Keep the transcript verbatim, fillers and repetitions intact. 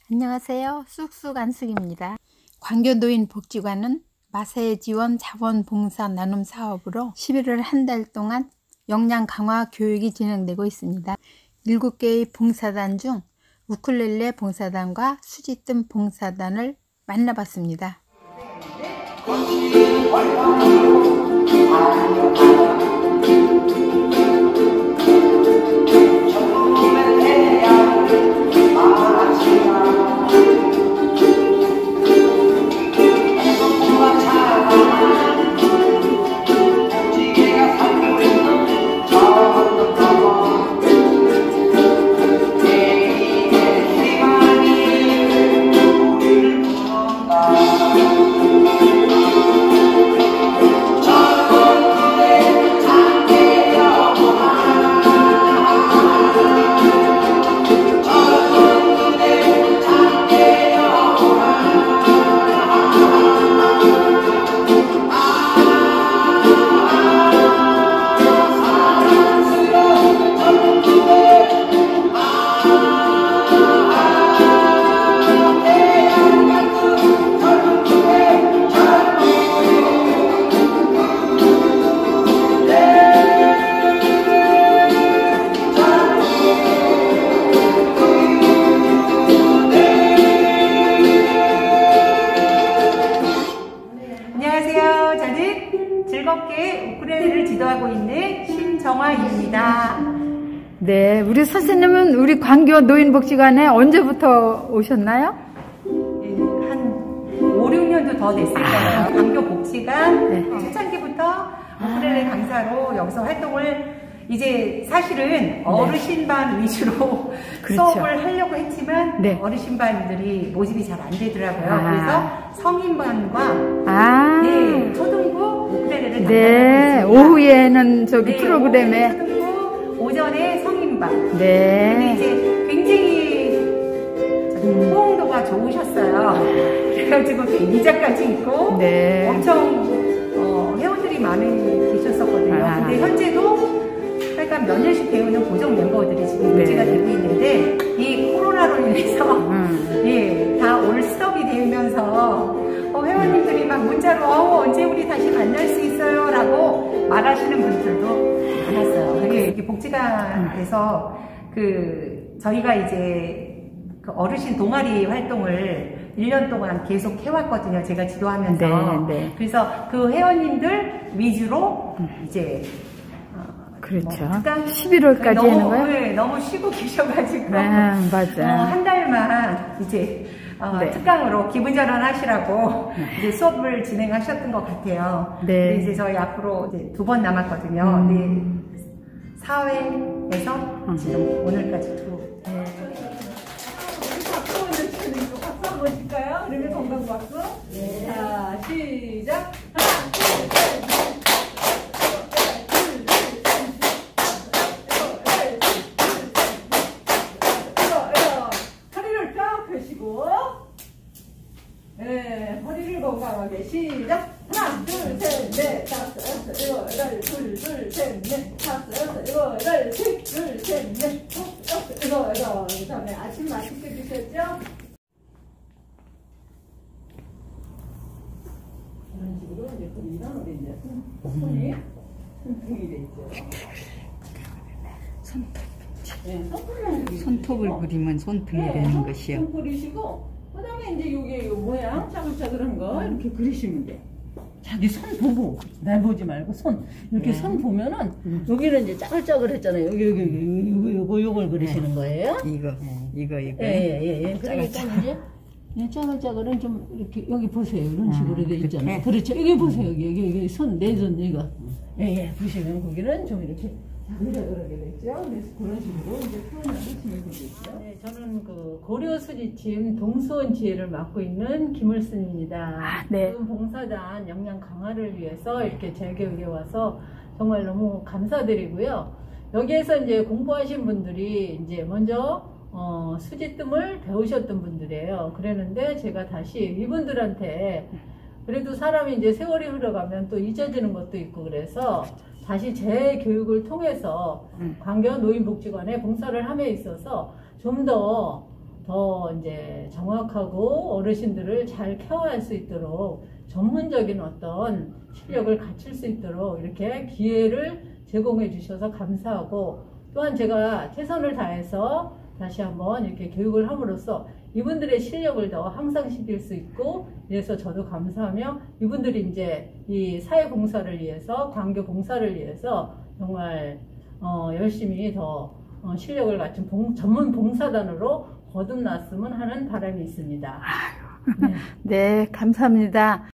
안녕하세요. 쑥쑥 안숙입니다. 광교노인복지관은 마사회지원 자원봉사 나눔 사업으로 십일월 한 달 동안 역량 강화 교육이 진행되고 있습니다. 일곱 개의 봉사단 중 우쿨렐레 봉사단과 수지뜸 봉사단을 만나봤습니다. 즐겁게 우쿨렐레를 지도하고 있는 신정화입니다. 네, 우리 선생님은 우리 광교 노인복지관에 언제부터 오셨나요? 네, 한 오, 육 년도 더 됐을 거예요. 아, 광교 복지관 네. 초창기부터 우쿨렐레 아. 강사로 여기서 활동을 이제 사실은 어르신반 네. 위주로 그렇죠. 수업을 하려고 했지만 네. 어르신반들이 모집이 잘 안 되더라고요. 아. 그래서 성인반과 아. 네, 초등부 우쿨렐레를 네, 오후에는 저기 네, 프로그램에 초등부, 오전에 성인반. 네. 근데 이제 굉장히 음. 호응도가 좋으셨어요. 그래가지고 이자까지 있고 네. 엄청 어, 회원들이 많이 계셨었거든요. 아. 근데 현재도 약간 몇 년씩 배우는 고정 멤버들이 지금 네. 유지가 되고 있는데 이 코로나로 인해서 음. 예, 다 올 스톱이 되면서 어, 회원님들이 막 문자로 어, 언제 우리 다시 만날 수 있어요? 라고 말하시는 분들도 많았어요. 이게, 이게 복지관에서 그 저희가 이제 그 어르신 동아리 활동을 일 년 동안 계속 해왔거든요. 제가 지도하면서. 네, 네. 그래서 그 회원님들 위주로 이제 그렇죠. 뭐, 십일월까지 너무, 하는 거예요? 네, 너무 쉬고 계셔가지고. 네, 맞아. 어, 한 달만 이제 어, 네. 특강으로 기분 전환하시라고 네. 이제 수업을 진행하셨던 것 같아요. 네. 근데 이제 저희 앞으로 이제 두 번 남았거든요. 음. 네. 사 회에서 음. 지금 오늘까지 두. 네. 박수 한번 칠까요? 그러면 건강 박수. 네. 자, 시작. 하나, 둘, 셋, 넷. 네, 허리를 건강하게 시작. 하나, 둘, 셋, 넷, 다섯, 여섯, 일곱, 여덟, 둘, 둘, 셋, 넷, 다섯, 여섯, 일곱, 여덟, 셋, 둘, 셋, 넷, 다섯, 여섯, 일곱, 여덟. 그다음에 아침 맛있게 드셨죠? 이런 식으로 이제 손이랑 우리 이제 손, 손이 손등이 돼 있죠. 손톱. 네, 손톱을 그리면 손등이 네, 되는 것이요. 손 그리시고. 그 다음에 이제 요게 요 모양 짜글짜글한 거 이렇게 그리시면 돼. 자기 손 보고 날 보지 말고 손 이렇게 네. 손 보면은 음. 여기는 이제 짜글짜글 했잖아요. 여기 여기 여기 요거 요거 요걸 그리시는 거예요. 이거 네. 이거 이거. 예예예. 예, 예. 그러니까 이제 예, 짜글짜글은 좀 이렇게 여기 보세요. 이런 식으로 돼 있잖아요. 그렇죠. 여기 보세요. 여기 여기, 여기 손 내 손 이거. 예예. 예. 보시면 거기는 좀 이렇게. 그러게 됐죠. 그래서 그런 식으로 이제 표현하시면 되겠죠. 네, 저는 그 고려수지침 동수원 지회를 맡고 있는 김을순입니다. 아, 네. 봉사단 역량 강화를 위해서 이렇게 재교육에 와서 정말 너무 감사드리고요. 여기에서 이제 공부하신 분들이 이제 먼저 어, 수지뜸을 배우셨던 분들이에요. 그랬는데 제가 다시 이분들한테 그래도 사람이 이제 세월이 흘러가면 또 잊어지는 것도 있고 그래서 다시 재교육을 통해서 음. 광교 노인복지관에 봉사를 함에 있어서 좀 더 더 이제 정확하고 어르신들을 잘 케어할 수 있도록 전문적인 어떤 실력을 갖출 수 있도록 이렇게 기회를 제공해 주셔서 감사하고, 또한 제가 최선을 다해서 다시 한번 이렇게 교육을 함으로써 이분들의 실력을 더 향상시킬 수 있고, 그래서 저도 감사하며 이분들이 이제 이 사회봉사를 위해서, 광교 봉사를 위해서 정말 어 열심히 더 어 실력을 갖춘 봉, 전문 봉사단으로 거듭났으면 하는 바람이 있습니다. 네, 네 감사합니다.